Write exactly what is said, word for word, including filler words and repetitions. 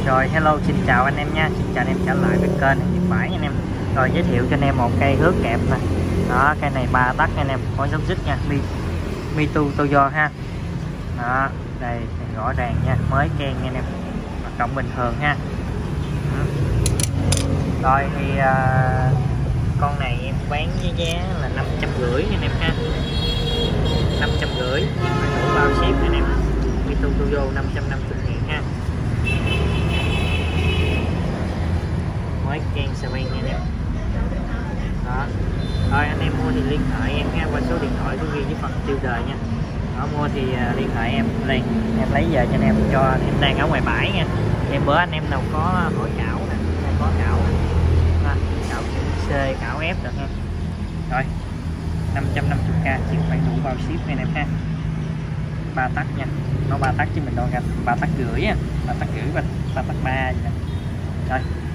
Rồi hello, xin chào anh em nha, xin chào anh em trở lại với kênh Nhật Bãi nha anh em. Rồi giới thiệu cho anh em một cây hớt kẹp nè. Đó, cây này ba tấc anh em, có giống dít nha, Mi Mitu Toyo ha. Đó, đây rõ ràng nha, mới keng nha anh em. Hoạt động bình thường ha. Ừ. Rồi thì à, con này em bán với giá là năm trăm rưỡi anh em ha. năm trăm rưỡi đủ bao ship anh em. Mitu Toyo năm trăm năm mươi ngàn ha. Mới keng xà beng nha anh em. Đó. Thôi anh em mua thì liên hệ em ha, qua số điện thoại có ghi với phần tiêu đề nha. Đó, mua thì uh, liên hệ em đây, em lấy về cho anh em, cho em đang ở ngoài bãi nha. Em bữa anh em nào có hỏi cảo nè, có cảo à, cảo C, cảo F được ha. Rồi năm trăm năm mươi k chỉ phải đủ bao ship nha anh em ha. Ba tấc nha, nó ba tấc chứ mình đâu gặp ba tấc rưỡi á, ba tấc rưỡi và ba tấc ba vậy nè. Rồi